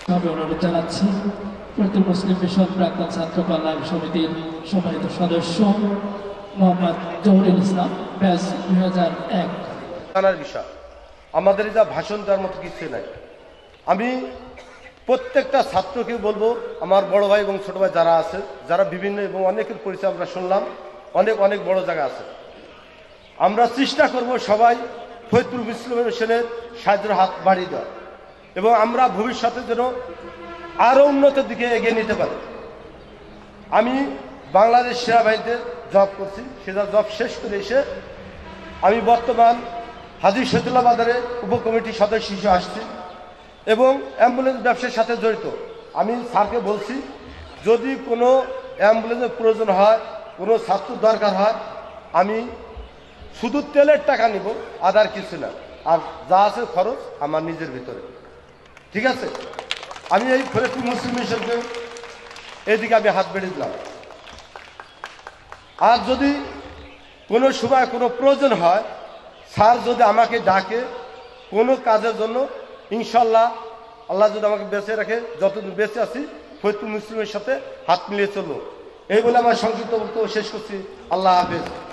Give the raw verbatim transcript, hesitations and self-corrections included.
অনুরোধ জানাচ্ছি ফরিদপুর মুসলিম মিশন প্রাক্তন ছাত্র কল্যাণ সমিতির সম্মানিত সদস্য মোহাম্মদ জহুরুল ইসলাম ব্যাস দুই হাজার এক। জানার বিষয় আমাদের যা ভাষণ দেওয়ার মতো কিছু নাই। আমি প্রত্যেকটা ছাত্রকে বলবো, আমার বড় ভাই এবং ছোট ভাই যারা আছে, যারা বিভিন্ন এবং অনেকের পরিচয় আমরা শুনলাম, অনেক অনেক বড় জায়গা আছে, আমরা চেষ্টা করব সবাই ফরিদপুর মুসলিম মিশনের সাহায্যের হাত বাড়িয়ে দেওয়া এবং আমরা ভবিষ্যতে যেন আরও উন্নতির দিকে এগিয়ে নিতে পারি। আমি বাংলাদেশ সেনাবাহিনীতে জব করছি, সেটা জব শেষ করে এসে আমি বর্তমান হাজী শহীদুল্লাহ বাজারে উপকমিটির সদস্য হিসেবে আসছি এবং অ্যাম্বুলেন্স ব্যবসার সাথে জড়িত। আমি স্যারকে বলছি, যদি কোনো অ্যাম্বুলেন্সের প্রয়োজন হয়, কোনো ছাত্র দরকার হয়, আমি শুধু তেলের টাকা নিব, আদার কিছু না, আর যা আছে খরচ আমার নিজের ভিতরে। ঠিক আছে, আমি এই ফরিদপুর মুসলিম মিশনকে এইদিকে আমি হাত বেড়ে দিলাম। আর যদি কোনো সময় কোনো প্রয়োজন হয়, স্যার যদি আমাকে ডাকে কোনো কাজের জন্য, ইনশাল্লাহ আল্লাহ যদি আমাকে বেঁচে রাখে, যতদিন বেঁচে আছি ফরিদপুর মুসলিমের সাথে হাত মিলিয়ে চলবো। এই বলে আমার সংক্ষিপ্ত বক্তব্য শেষ করছি। আল্লাহ হাফেজ।